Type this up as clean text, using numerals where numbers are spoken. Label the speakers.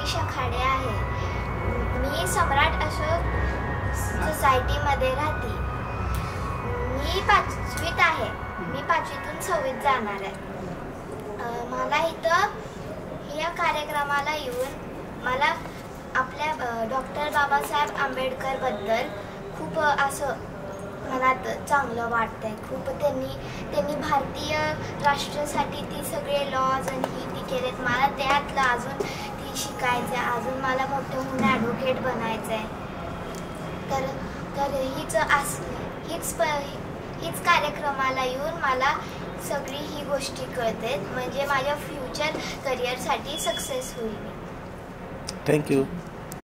Speaker 1: प्रतीक्षा खाडे आहे. मी सम्राट अशोक सोसायटीमध्ये राहते. मी 5वीत आहे. मी 5वीतून 6वीत जाणार आहे. मला इथं या कार्यक्रमाला येऊन मला आपल्या डॉक्टर बाबासाहेब आंबेडकरबद्दल खूप असं मनात चांगलं वाटतंय. खूप त्यांनी भारतीय राष्ट्रासाठी ती सगळे लॉज आणि ती केलेत. मला त्यातलं अजून ती शिकायचं आहे. अजून मला मोठं होऊन ॲडव्होकेट बनायचं आहे. तर हीच कार्यक्रमाला येऊन मला सगळी ही गोष्टी कळतात. म्हणजे माझ्या फ्युचर करिअरसाठी सक्सेस होईल.
Speaker 2: थँक्यू.